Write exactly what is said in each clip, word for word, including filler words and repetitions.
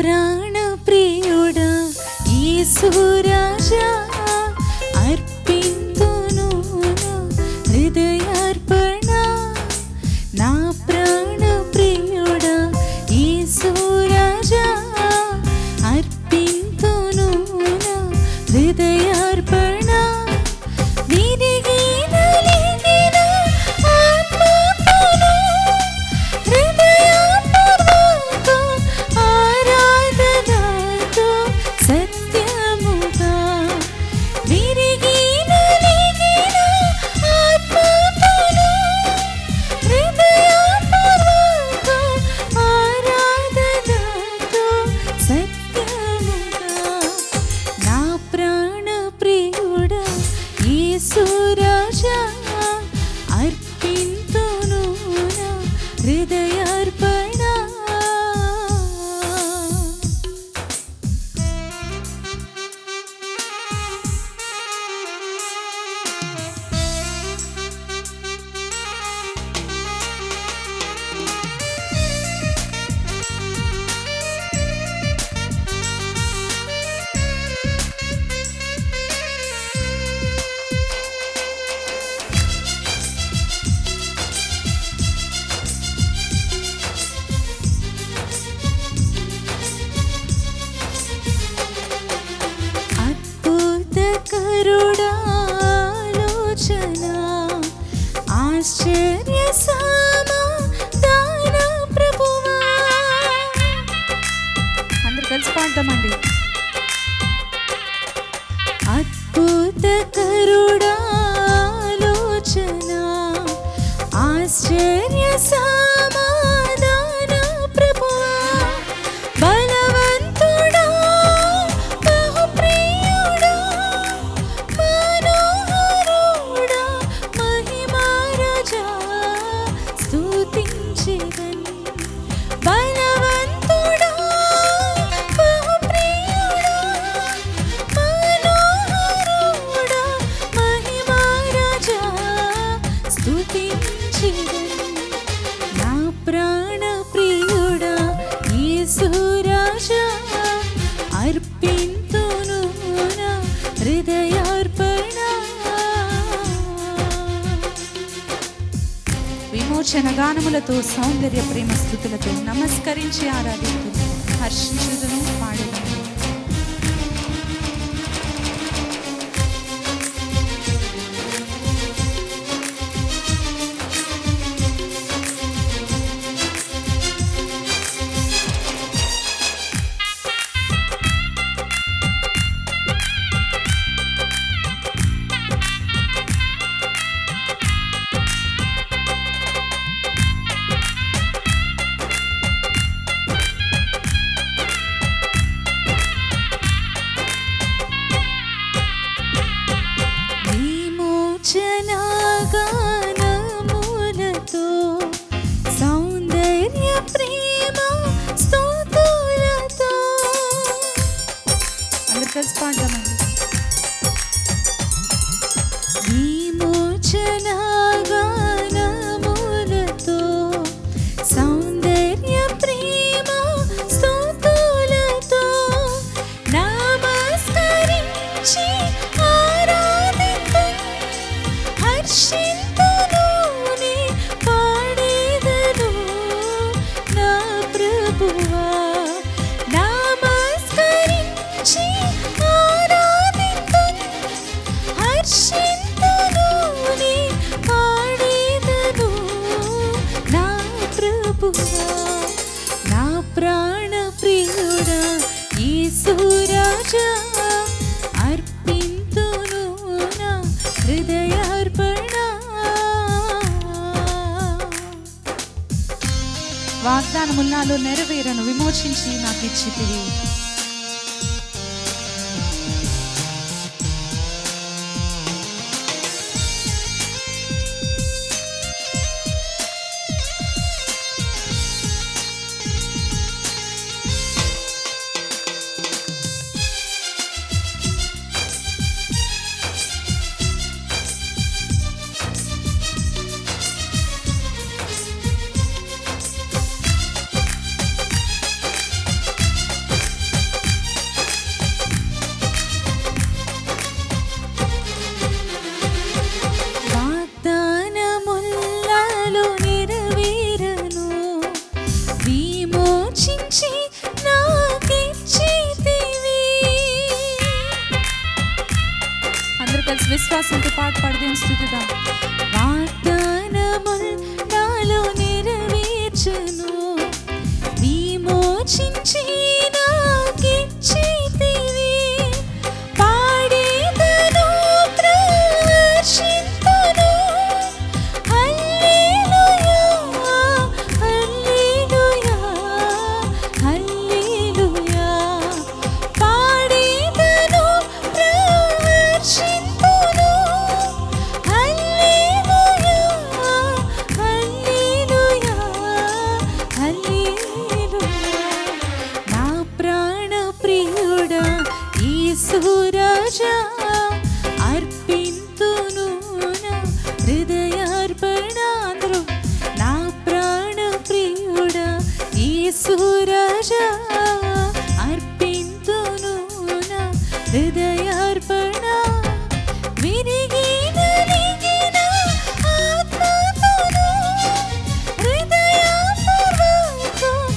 ప్రాణ ప్రియుడా యేసు రాజా అర్పింతును నా హృదయార్పణ. నా ప్రాణ ప్రియుడా యేసు రాజా అర్పింతును నా హృదయార్పణ. ఆశ్చర్య సమాధాన ప్రభువా. అందరూ కలిసి పాడదామండి. అద్భుత కరుడా లోచన ఆశ్చర్య సమాధాన ప్రభువా. బలవంతుడా బహుప్రియుడా మనోహరుడా మహిమారాజా స్తుతించెదన్. బలవంతుడా బహుప్రియుడా మనోహరుడా మహిమారాజా స్తుతించెదన్. నా ప్రాణ ప్రియుడా యేసు రాజా అర్పింతును నా హృదయార్పణ. విమోచన గానములతో సౌందర్య ప్రేమ స్తుతులతో నమస్కరించి ఆరాధించును, హర్షించుదును, పాడుదును. గానములతో సౌందర్య ప్రేమ స్తుతులతో అందరూ కలిసి పాడదామండి. విమోచన గానములతో సౌందర్య ప్రేమ స్తుతులతో నమస్కరించి హర్షింతును పాడేదను నా ప్రభువా. నమస్కరించి ఆరాధింతును హర్షింతును పాడేదను నా ప్రభువా. నా ప్రాణ ప్రియుడా యేసు రాజా అర్పింతును నా హృదయార్పణ. వాగ్దానములు నాలో నెరవేరను, విమోచించి నాకు ఇచ్చితివి. విశ్వాసంతో పాటు పాడదేం స్తుతిద్దాం. వాగ్దానముల్ నాలో నెరవేర్చును, విమోచించి నాకిచ్చితివి. పాడేదను ప్రవర్షింతును, హల్లెలూయా హల్లెలూయా హల్లెలూయా. పాడేదను ప్రవర్షింతును, హల్లెలూయా హల్లెలూయా హల్లెలూయా. నా ప్రాణ ప్రియుడా యేసురాజా, అర్పింతును నా హృదయార్పణ. అందరూ నా ప్రాణ ప్రియుడా యేసురాజా, అర్పింతును నా హృదయార్పణ. విరిగి నలిగిన ఆత్మతోను హృదయపూర్వక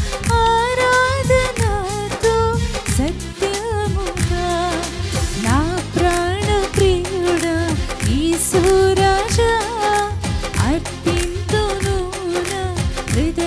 ఆరాధనతో సత్యముగా. నా ప్రాణ ప్రియుడా యేసురాజా, అర్పింతును నా హృదయ